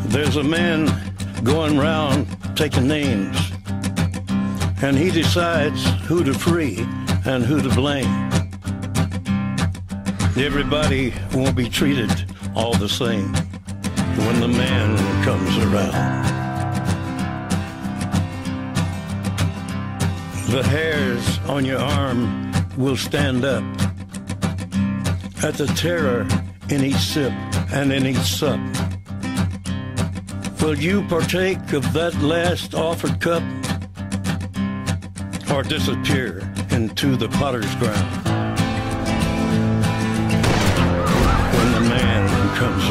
There's a man going round taking names, and he decides who to free and who to blame. Everybody won't be treated all the same when the man comes around. The hairs on your arm will stand up at the terror in each sip and in each sup. Will you partake of that last offered cup, or disappear into the potter's ground when the man comes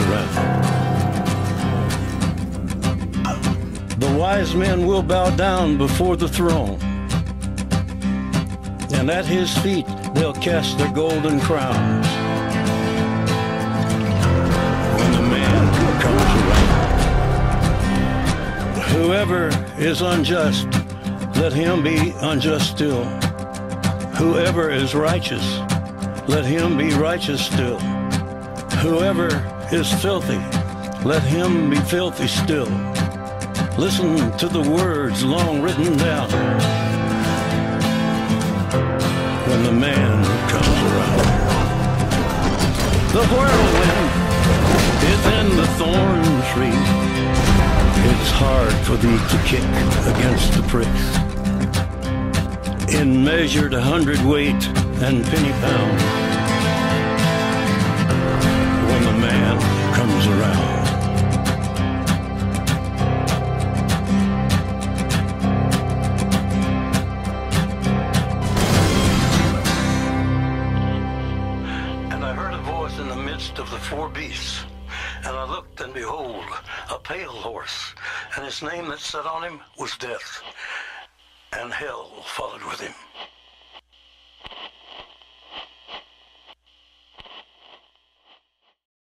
around? The wise men will bow down before the throne, and at his feet they'll cast their golden crowns when the man comes around. Whoever is unjust, let him be unjust still. Whoever is righteous, let him be righteous still. Whoever is filthy, let him be filthy still. Listen to the words long written down when the man comes around. The whirlwind is in the thorn tree. It's hard for thee to kick against the pricks. In measured hundredweight and penny pound when the man comes around. Of the four beasts, and I looked, and behold, a pale horse, and his name that sat on him was Death, and hell followed with him.